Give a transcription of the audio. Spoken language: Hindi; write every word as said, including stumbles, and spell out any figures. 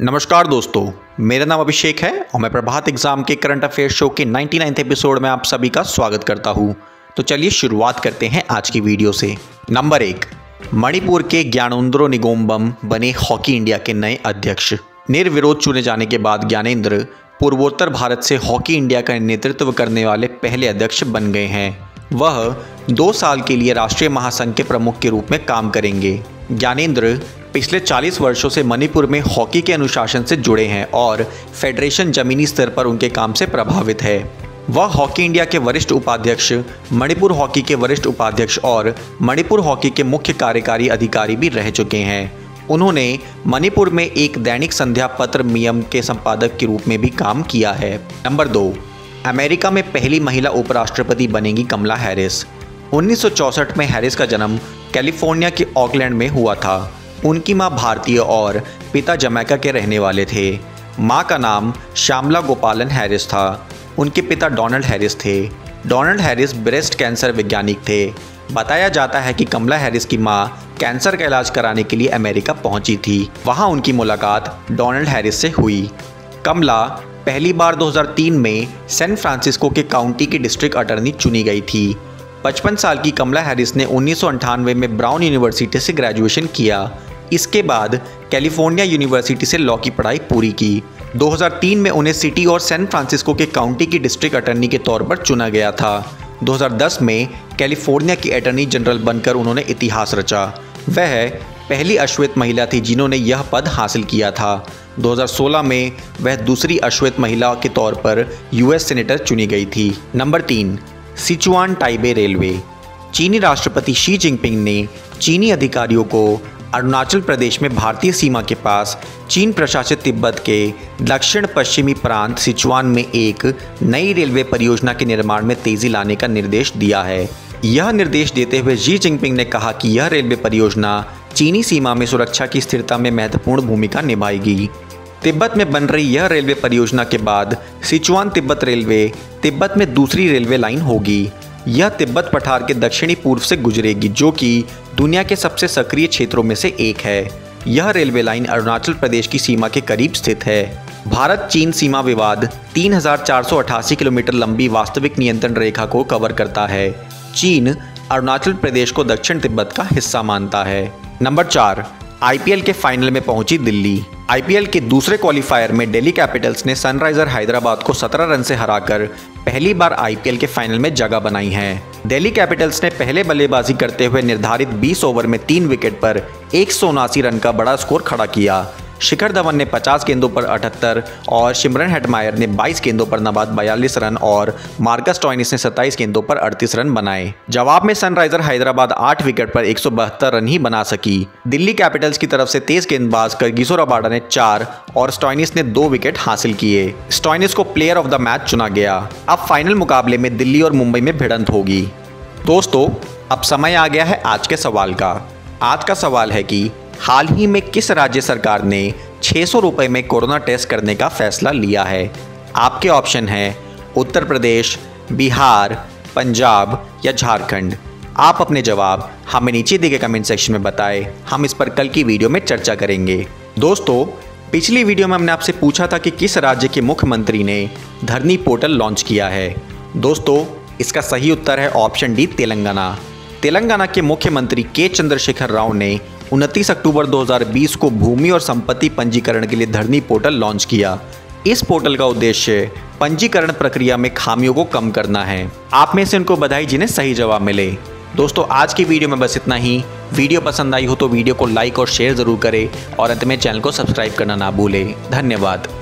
नमस्कार दोस्तों, मेरा नाम अभिषेक है और मैं प्रभात एग्जाम के करंट अफेयर शो के निन्यानवें एपिसोड में आप सभी का स्वागत करता हूं। तो चलिए शुरुआत करते हैं आज की वीडियो से। नंबर एक, मणिपुर के ज्ञानेंद्रो निंगोमबम बने हॉकी इंडिया के नए अध्यक्ष। निर्विरोध चुने जाने के बाद ज्ञानेंद्र पूर्वोत्तर भारत से हॉकी इंडिया का नेतृत्व करने वाले पहले अध्यक्ष बन गए हैं। वह दो साल के लिए राष्ट्रीय महासंघ के प्रमुख के रूप में काम करेंगे। ज्ञानेंद्र पिछले चालीस वर्षों से मणिपुर में हॉकी के अनुशासन से जुड़े हैं और फेडरेशन जमीनी स्तर पर उनके काम से प्रभावित है। वह हॉकी इंडिया के वरिष्ठ उपाध्यक्ष, मणिपुर हॉकी के वरिष्ठ उपाध्यक्ष और मणिपुर हॉकी के मुख्य कार्यकारी अधिकारी भी रह चुके हैं। उन्होंने मणिपुर में एक दैनिक संध्या पत्र मियम के संपादक के रूप में भी काम किया है। नंबर दो, अमेरिका में पहली महिला उपराष्ट्रपति बनेंगी कमला हैरिस। उन्नीस सौ चौंसठ में हैरिस का जन्म कैलिफोर्निया के ऑकलैंड में हुआ था। उनकी मां भारतीय और पिता जमैका के रहने वाले थे। मां का नाम श्यामला गोपालन हैरिस था। उनके पिता डोनाल्ड हैरिस थे। डोनाल्ड हैरिस ब्रेस्ट कैंसर वैज्ञानिक थे। बताया जाता है कि कमला हैरिस की मां कैंसर का इलाज कराने के लिए अमेरिका पहुंची थी। वहां उनकी मुलाकात डोनाल्ड हैरिस से हुई। कमला पहली बार दो हज़ार तीन में सैन फ्रांसिस्को के काउंटी की डिस्ट्रिक्ट अटॉर्नी चुनी गई थी। पचपन साल की कमला हैरिस ने उन्नीस सौ अंठानवे में ब्राउन यूनिवर्सिटी से ग्रेजुएशन किया। इसके बाद कैलिफोर्निया यूनिवर्सिटी से लॉ की पढ़ाई पूरी की। दो हज़ार तीन में उन्हें सिटी और सैन फ्रांसिस्को के काउंटी की डिस्ट्रिक्ट अटॉर्नी के तौर पर चुना गया था। दो हज़ार दस में कैलिफोर्निया की अटॉर्नी जनरल बनकर उन्होंने इतिहास रचा। वह पहली अश्वेत महिला थी जिन्होंने यह पद हासिल किया था। दो हज़ार सोलह में वह दूसरी अश्वेत महिला के तौर पर यूएस सेनेटर चुनी गई थी। नंबर तीन, सिचुआन टाइबे रेलवे। चीनी राष्ट्रपति शी जिनपिंग ने चीनी अधिकारियों को अरुणाचल प्रदेश में भारतीय सीमा के पास चीन प्रशासित तिब्बत के दक्षिण पश्चिमी प्रांत सिचुआन में एक नई रेलवे परियोजना के निर्माण में तेजी लाने का निर्देश दिया है। यह निर्देश देते हुए शी जिनपिंग ने कहा कि यह रेलवे परियोजना चीनी सीमा में सुरक्षा की स्थिरता में महत्वपूर्ण भूमिका निभाएगी। तिब्बत में बन रही यह रेलवे परियोजना के बाद सिचुआन तिब्बत रेलवे तिब्बत में दूसरी रेलवे लाइन होगी। यह तिब्बत पठार के दक्षिणी पूर्व से गुजरेगी, जो कि दुनिया के सबसे सक्रिय क्षेत्रों में से एक है। यह रेलवे लाइन अरुणाचल प्रदेश की सीमा के करीब स्थित है। भारत चीन सीमा विवाद तीन हज़ार चार सौ अठासी किलोमीटर लंबी वास्तविक नियंत्रण रेखा को कवर करता है। चीन अरुणाचल प्रदेश को दक्षिण तिब्बत का हिस्सा मानता है। नंबर चार, आईपीएल के फाइनल में पहुंची दिल्ली। आईपीएल के दूसरे क्वालिफायर में दिल्ली कैपिटल्स ने सनराइजर हैदराबाद को सत्रह रन से हराकर पहली बार आईपीएल के फाइनल में जगह बनाई है। दिल्ली कैपिटल्स ने पहले बल्लेबाजी करते हुए निर्धारित बीस ओवर में तीन विकेट पर एक सौ उनासी रन का बड़ा स्कोर खड़ा किया। शिखर धवन ने पचास गेंदों पर अठहत्तर और सिमरन हेटमायर ने बाईस गेंदों पर नबाद बयालीस रन और मार्कस स्टोइनिस ने सत्ताईस गेंदों पर अड़तीस रन बनाए। जवाब में सनराइजर हैदराबाद आठ विकेट पर एक सौ बहत्तर रन ही बना सकी। दिल्ली कैपिटल्स की तरफ से तेज गेंदबाज गिसो रबाडा ने चार और स्टोइनिस ने दो विकेट हासिल किए। स्टोइनिस को प्लेयर ऑफ द मैच चुना गया। अब फाइनल मुकाबले में दिल्ली और मुंबई में भिड़ंत होगी। दोस्तों, अब समय आ गया है आज के सवाल का। आज का सवाल है कि हाल ही में किस राज्य सरकार ने छह सौ रुपये में कोरोना टेस्ट करने का फैसला लिया है। आपके ऑप्शन हैं उत्तर प्रदेश, बिहार, पंजाब या झारखंड। आप अपने जवाब हमें नीचे दिए गए कमेंट सेक्शन में बताएं। हम इस पर कल की वीडियो में चर्चा करेंगे। दोस्तों, पिछली वीडियो में हमने आपसे पूछा था कि किस राज्य के मुख्यमंत्री ने धरनी पोर्टल लॉन्च किया है। दोस्तों, इसका सही उत्तर है ऑप्शन डी, तेलंगाना। तेलंगाना के मुख्यमंत्री के चंद्रशेखर राव ने उनतीस अक्टूबर दो हज़ार बीस को भूमि और संपत्ति पंजीकरण के लिए धरनी पोर्टल लॉन्च किया। इस पोर्टल का उद्देश्य पंजीकरण प्रक्रिया में खामियों को कम करना है। आप में से उनको बधाई जिन्हें सही जवाब मिले। दोस्तों, आज की वीडियो में बस इतना ही। वीडियो पसंद आई हो तो वीडियो को लाइक और शेयर जरूर करें और अंत में चैनल को सब्सक्राइब करना ना भूलें। धन्यवाद।